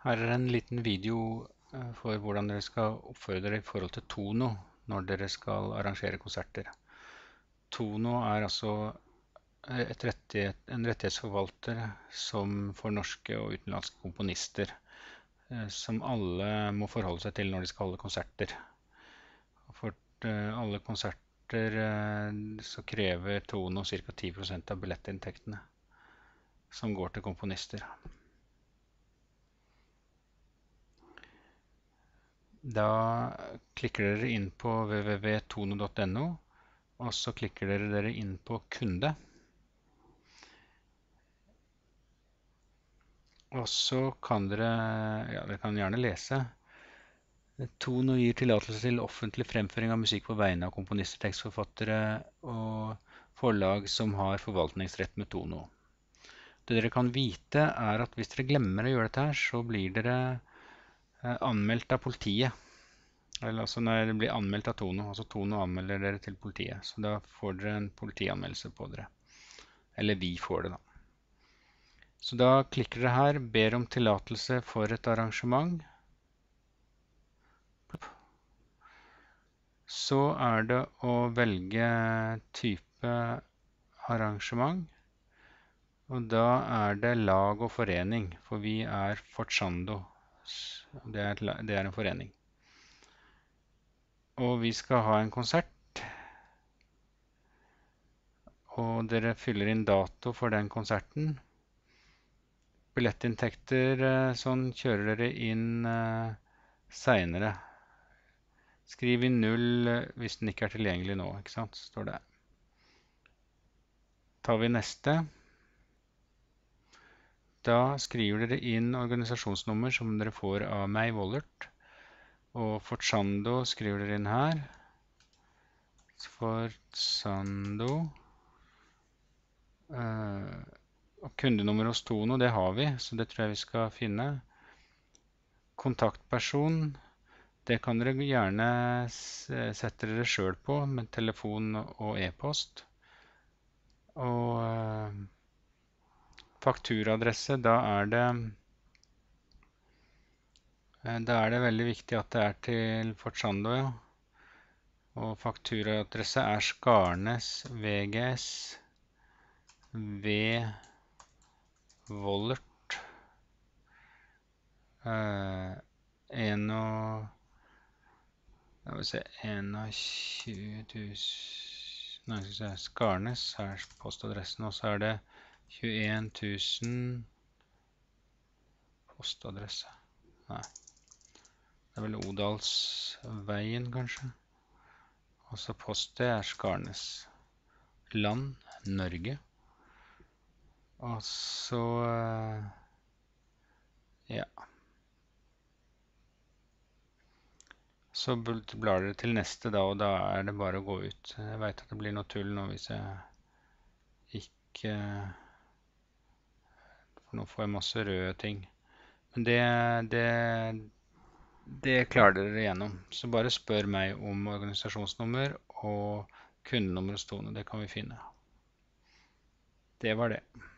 Her er en liten video for hvordan dere skal oppføre dere i forhold til Tono når dere skal arrangere konserter. Tono er altså en rettighetsforvalter som for norske og utenlandske komponister, som alle må forholde seg til når de skal holde konserter. For alle konserter så krever Tono ca. 10% av billettinntektene som går til komponister. Da klikker dere inn på www.tono.no, og så klikker dere inn på kunde. Og så kan dere kan gjerne lese. Tono gir tillatelse til offentlig fremføring av musikk på vegne av komponister, tekstforfattere og forlag som har forvaltningsrett med Tono. Det dere kan vite er at hvis dere glemmer å gjøre dette her, så blir dere anmeldt av politiet. Eller altså når det blir anmeldt av Tono, altså Tono anmelder dere til politiet. Så da får dere en politianmeldelse på dere. Eller vi får det da. Så da klikker dere her, ber om tillatelse for et arrangement. Så er det å velge type arrangement. Og da er det lag og forening, for vi er Forzando. Det er en forening. Og vi skal ha en konsert. Og dere fyller inn dato for den konserten. Billettinntekter, sånn kjører dere inn senere. Skriv inn 0 hvis den ikke er tilgjengelig nå, ikke sant? Står det. Tar vi neste. Da skriver dere inn organisasjonsnummer som dere får av meg, Vollert. Og Forzando skriver dere inn her. Forzando. Og kundenummer hos Tono, det har vi, så det tror jeg vi skal finne. Kontaktperson, det kan dere gjerne sette dere selv på med telefon og e-post. Og fakturaadresse, da er det veldig viktig at det er til Forzando, ja. Og fakturaadresse er Skarnes VGS V Vollert 21 000. Nei, skal vi se, Skarnes er postadressen, og så er det 21 000 postadresse. Nei, det er vel Odalsveien kanskje. Og så postet er Skarnes. Land, Norge. Og så, ja. Så blar dere til neste da, og da er det bare å gå ut. Jeg vet at det blir noe tull nå hvis jeg ikke... For nå får jeg masse røde ting. Men det klarer dere igjennom. Så bare spør meg om organisasjonsnummer og kundenummer hos Tono. Det kan vi finne. Det var det.